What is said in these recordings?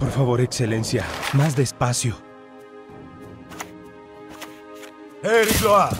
Por favor, Excelencia, más despacio. Erigloa.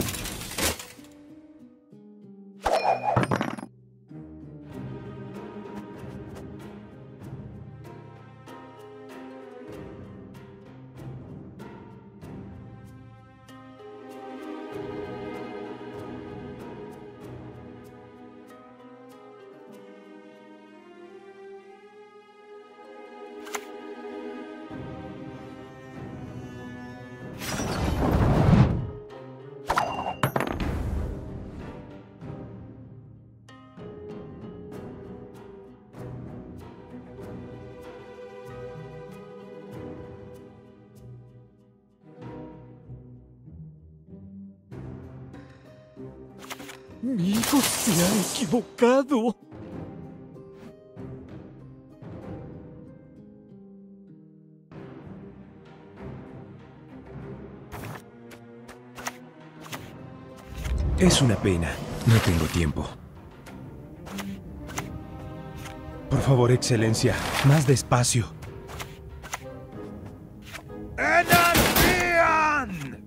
Mi hijo se ha equivocado. Es una pena. No tengo tiempo. Por favor, Excelencia, más despacio. ¡Energian!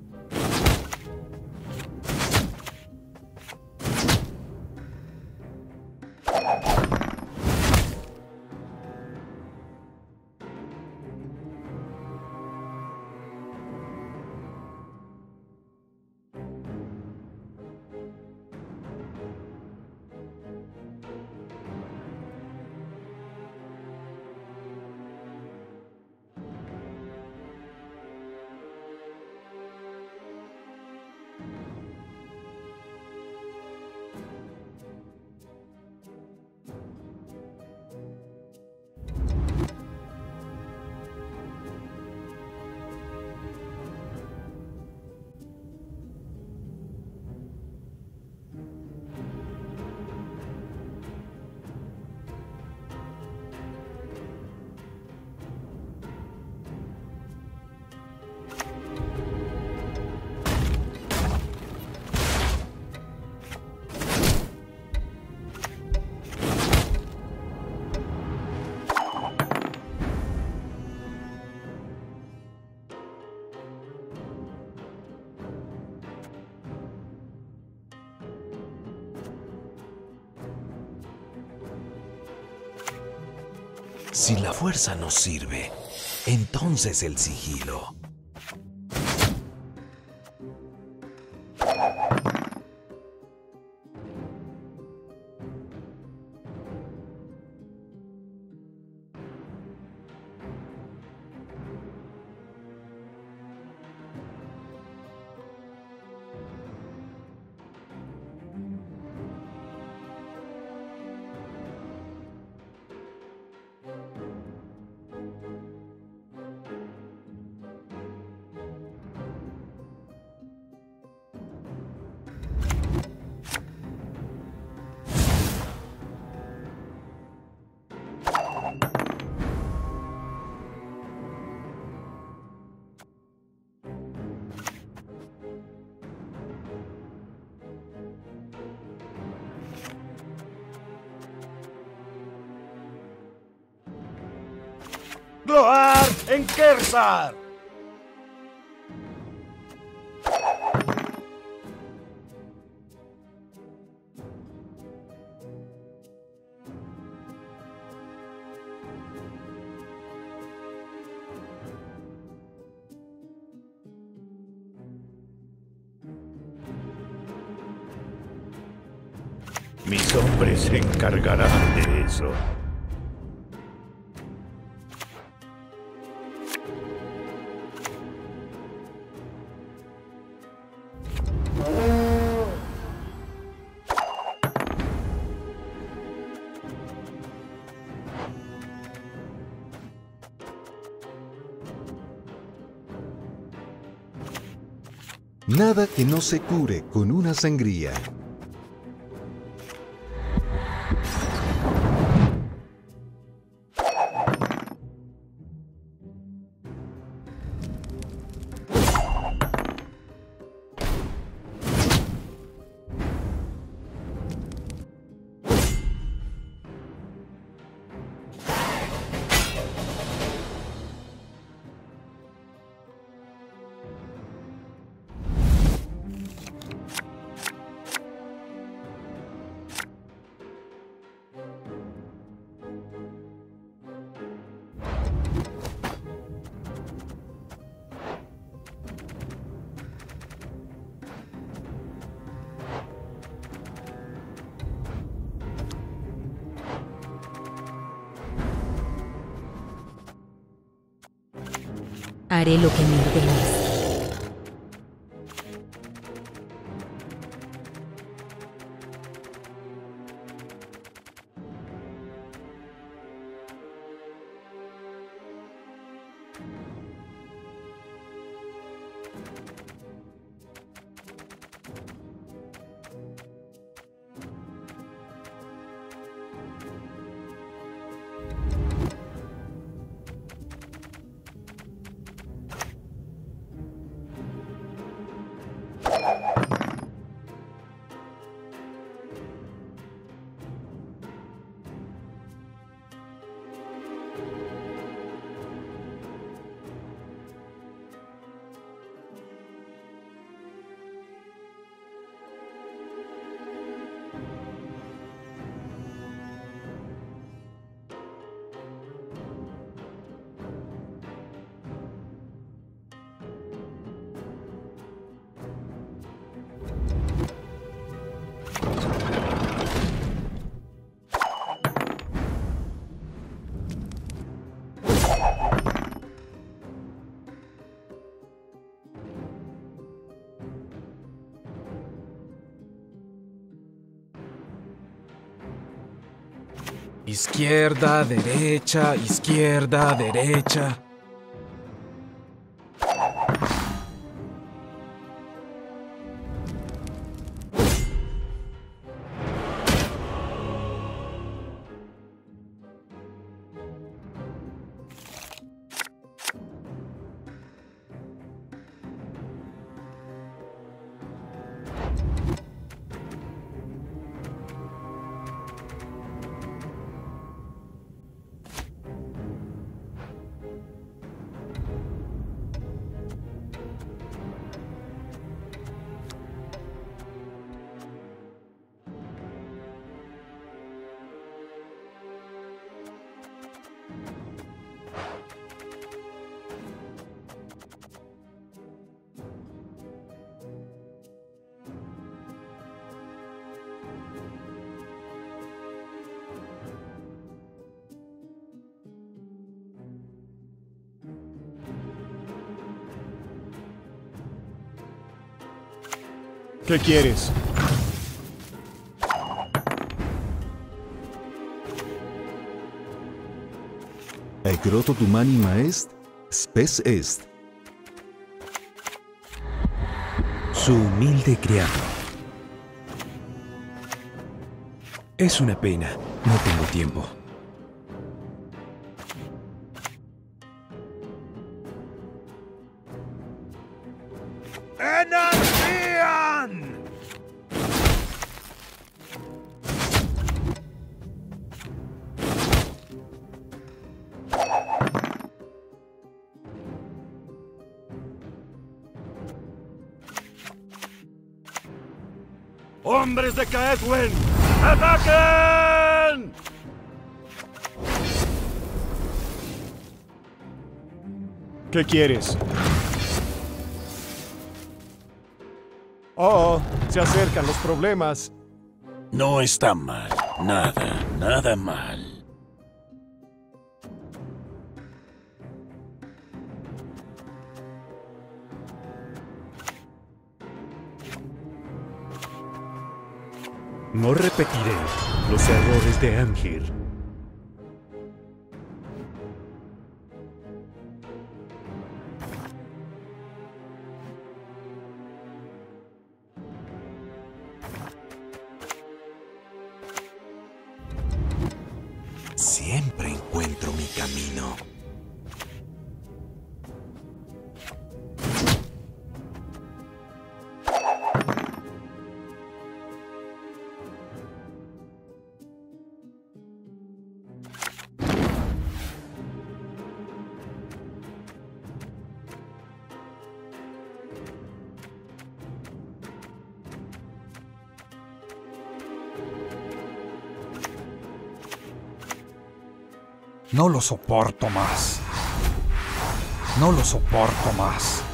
Si la fuerza no sirve, entonces el sigilo. ¡Gloar en Kersar! Mis hombres se encargarán de eso. Nada que no se cure con una sangría. Haré lo que me ordenes. Izquierda, derecha, izquierda, derecha. ¿Qué quieres? Εκρότο-του-μάνημα est, spes est. Su humilde criado. Es una pena. No tengo tiempo. ¡Energían! ¡Hombres de Caedwen! ¡Ataquen! ¿Qué quieres? Oh, se acercan los problemas. No está mal. Nada mal. No repetiré los errores de Amgir. Siempre encuentro mi camino. No lo soporto más. No lo soporto más.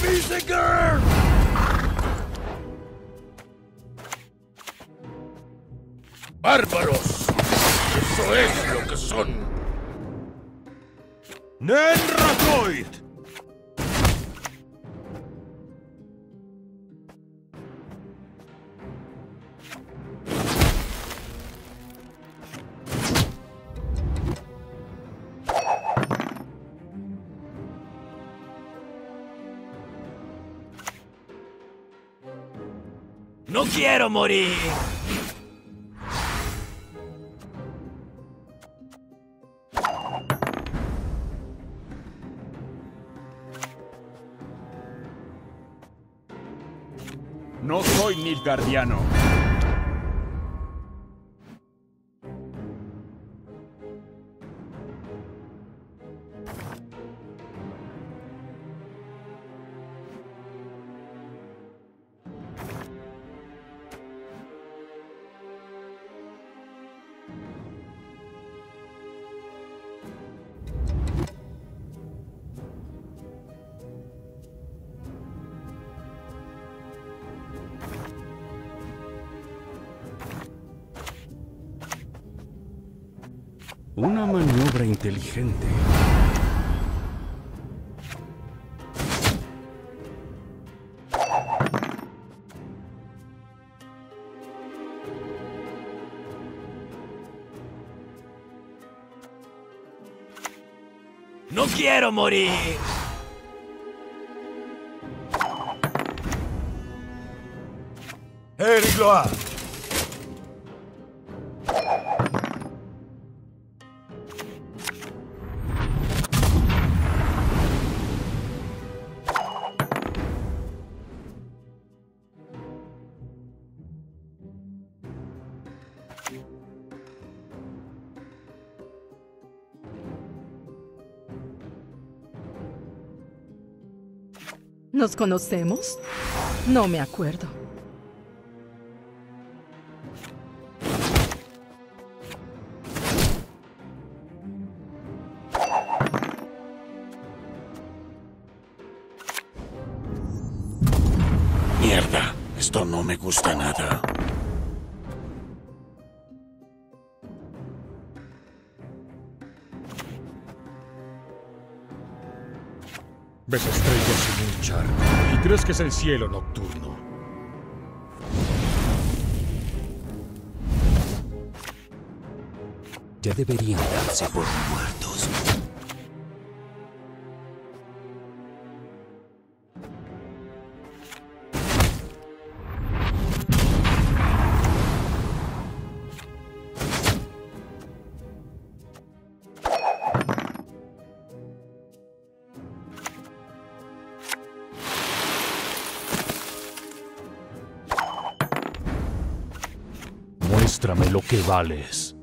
¡Bárbaros! ¡Eso es lo que son! ¡Nenrakoid! ¡No quiero morir! No soy Nilfgaardiano. Una maniobra inteligente. ¡No quiero morir! Erigloa. ¿Nos conocemos? No me acuerdo. Mierda, esto no me gusta nada. Ves estrellas en un charco y crees que es el cielo nocturno. Ya deberían darse por muertos. Muéstrame lo que vales.